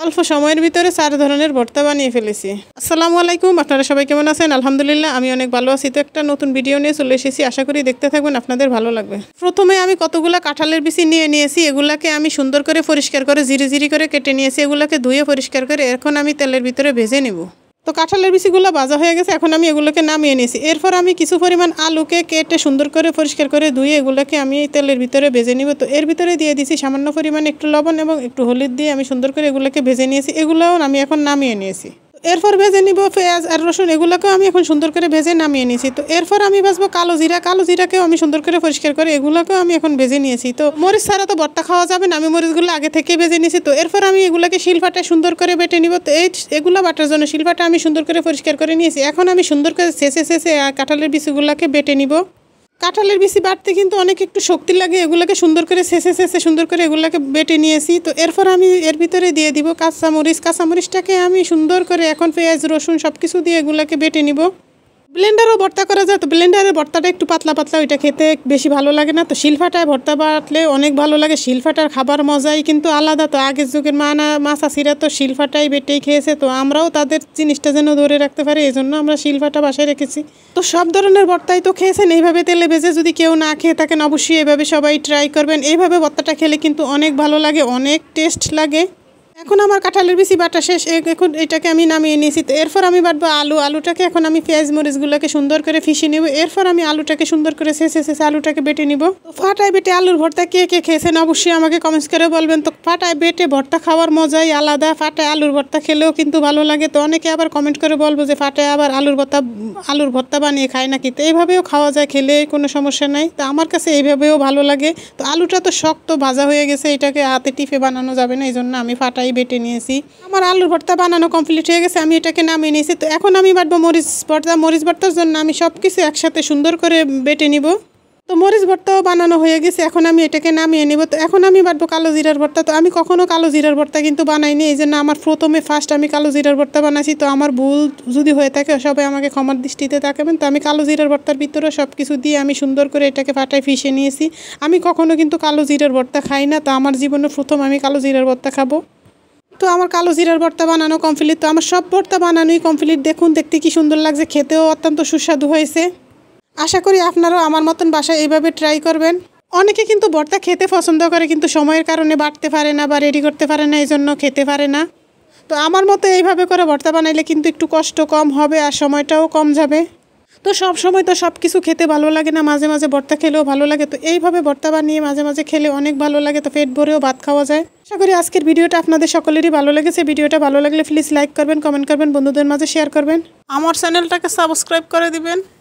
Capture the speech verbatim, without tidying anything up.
অল্প সময়ের ভিতরে চার ধরনের ভর্তা বানিয়ে ফেলেছি। আসসালামু আলাইকুম, আপনারা সবাই কেমন আছেন? আলহামদুলিল্লাহ আমি অনেক ভালো আছি। তো একটা নতুন ভিডিও নিয়ে চলে এসেছি, আশা করি দেখতে থাকবেন, আপনাদের ভালো লাগবে। প্রথমে আমি কতগুলো কাঁঠালের বিচি নিয়ে নিয়েছি, এগুলাকে আমি সুন্দর করে পরিষ্কার করে জিরি জিরি করে কেটে নিয়েছি। এগুলাকে ধুয়ে পরিষ্কার করে এখন আমি তেলের ভিতরে ভেজে নেব। তো কাঁঠালের বিচিগুলো ভাজা হয়ে গেছে, এখন আমি এগুলোকে নামিয়ে নিয়েছি। এরপর আমি কিছু পরিমাণ আলুকে কেটে সুন্দর করে পরিষ্কার করে ধুয়ে এগুলোকে আমি তেলের ভিতরে ভেজে নিব। তো এর ভিতরে দিয়ে দিয়েছি সামান্য পরিমাণে একটু লবণ এবং একটু হলুদ দিয়ে আমি সুন্দর করে এগুলোকে ভেজে নিয়েছি। এগুলোও আমি এখন নামিয়ে নিয়েছি। এরপর ভেজে নিব পেঁয়াজ আর রসুন, এগুলোকেও আমি এখন সুন্দর করে ভেজে নামিয়ে নিয়েছি। তো এরপর আমি ভাজবো কালো জিরা, কালো জিরাকেও আমি সুন্দর করে পরিষ্কার করে এগুলোকেও আমি এখন ভেজে নিয়েছি। তো মরিচ ছাড়া তো ভর্তা খাওয়া যাবে না, আমি মরিচগুলো আগে থেকে ভেজে নিয়েছি। তো এরপর আমি এগুলোকে শিলপাটায় সুন্দর করে বেটে নিব। তো এই এগুলো বাটার জন্য শিলপাটা আমি সুন্দর করে পরিষ্কার করে নিয়েছি। এখন আমি সুন্দর করে শেষে শেষে কাঁঠালের বিচিগুলোকে বেটে নিব। কাঁঠালের বিচি বাটতে কিন্তু অনেক একটু শক্তি লাগে, এগুলোকে সুন্দর করে শেষে শেষে সুন্দর করে এগুলোকে বেটে নিয়েছি। তো এরপর আমি এর ভিতরে দিয়ে দিব কাঁচামরিচ। কাঁচামরিচটাকে আমি সুন্দর করে এখন পেঁয়াজ রসুন সব কিছু দিয়ে এগুলোকে বেটে নিব। ব্লেন্ডারও ভর্তা করা যায়, তো ব্লেন্ডারের ভর্তাটা একটু পাতলা পাতলা, ওইটা খেতে বেশি ভালো লাগে না। তো শিলফাটায় ভর্তা বাটলে অনেক ভালো লাগে। শিলফাটার খাবার মজাই কিন্তু আলাদা। তো আগের যুগের মা না মা চাষিরা তো শিলফাটাই বেটেই খেয়েছে, তো আমরাও তাদের জিনিসটা যেন ধরে রাখতে পারি এই জন্য আমরা শিলফাটা বাসায় রেখেছি। তো সব ধরনের ভর্তাই তো খেয়েছেন এইভাবে তেলে ভেজে, যদি কেউ না খেয়ে থাকেন অবশ্যই এইভাবে সবাই ট্রাই করবেন। এইভাবে ভর্তাটা খেলে কিন্তু অনেক ভালো লাগে, অনেক টেস্ট লাগে। এখন আমার কাঁঠালের বিচি বাটা শেষ, এখন এটাকে আমি নামিয়ে নিয়েছি। তো এরপর আমি বাটবো আলু। আলুটাকে এখন আমি পেঁয়াজ মরিচগুলোকে সুন্দর করে ফিশে নেব। এরপর আমি আলুটাকে সুন্দর করে শেষে শেষে আলুটাকে বেটে নিব। তো ফাটায় বেটে আলুর ভর্তা কে কে খেয়েছেন অবশ্যই আমাকে কমেন্টস করে বলবেন। তো ফাটায় বেটে ভর্তা খাওয়ার মজাই আলাদা, ফাটায় আলুর ভর্তা খেলেও কিন্তু ভালো লাগে। তো অনেকে আবার কমেন্ট করে বলবো যে ফাটায় আবার আলুর ভর্তা আলুর ভর্তা বানিয়ে খায় নাকি। তো এইভাবেও খাওয়া যায়, খেলে কোনো সমস্যা নাই। তো আমার কাছে এইভাবেও ভালো লাগে। তো আলুটা তো শক্ত ভাজা হয়ে গেছে, এটাকে হাতে টিপে বানানো যাবে না, এই জন্য আমি ফাটাই বেটে নিয়েছি। আমার আলুর ভর্তা বানানো কমপ্লিট হয়ে গেছে, আমি এটাকে নামিয়ে নিয়েছি। তো এখন আমি বাটবো মরিচ ভর্তা। মরিচ ভর্তার জন্য আমি সব কিছু একসাথে সুন্দর করে বেটে নিব। তো মরিচ ভর্তাও বানানো হয়ে গেছে, এখন আমি এটাকে নামিয়ে নিব। তো এখন আমি বাটবো কালো জিরার ভর্তা। তো আমি কখনো কালো জিরার ভর্তা কিন্তু বানাইনি, এই জন্য আমার প্রথমে ফার্স্ট আমি কালো জিরার ভর্তা বানাইছি। তো আমার ভুল যদি হয়ে থাকে সবাই আমাকে ক্ষমার দৃষ্টিতে তাকাবেন। তো আমি কালো জিরার ভর্তার ভিতরে সব কিছু দিয়ে আমি সুন্দর করে এটাকে ফাটায় ফিশে নিয়েছি। আমি কখনো কিন্তু কালো জিরার ভর্তা খাই না, তো আমার জীবনে প্রথম আমি কালো জিরার ভর্তা খাবো। তো আমার কালো জিরার ভর্তা বানানো কমপ্লিট। তো আমার সব ভর্তা বানানোই কমপ্লিট। দেখুন দেখতে কি সুন্দর লাগছে, খেতেও অত্যন্ত সুস্বাদু হয়েছে। আশা করি আপনারাও আমার মতন বাসায় এইভাবে ট্রাই করবেন। অনেকে কিন্তু ভর্তা খেতে পছন্দ করে, কিন্তু সময়ের কারণে বাটতে পারে না বা রেডি করতে পারে না, এই জন্য খেতে পারে না। তো আমার মতো এইভাবে করে ভর্তা বানাইলে কিন্তু একটু কষ্ট কম হবে আর সময়টাও কম যাবে। তো সব সময় তো সব কিছু খেতে ভালো লাগে না, মাঝে মাঝে ভর্তা খেলেও ভালো লাগে। তো এইভাবে ভর্তা বানিয়ে মাঝে মাঝে খেলে অনেক ভালো লাগে, তো পেট ভরেও ভাত খাওয়া যায়। আশা করি আজকের ভিডিওটা আপনাদের সকলেরই ভালো লেগেছে। ভিডিওটা ভালো লাগলে প্লিজ লাইক করবেন, কমেন্ট করবেন, বন্ধুদের মাঝে শেয়ার করবেন, আমার চ্যানেলটাকে সাবস্ক্রাইব করে দিবেন।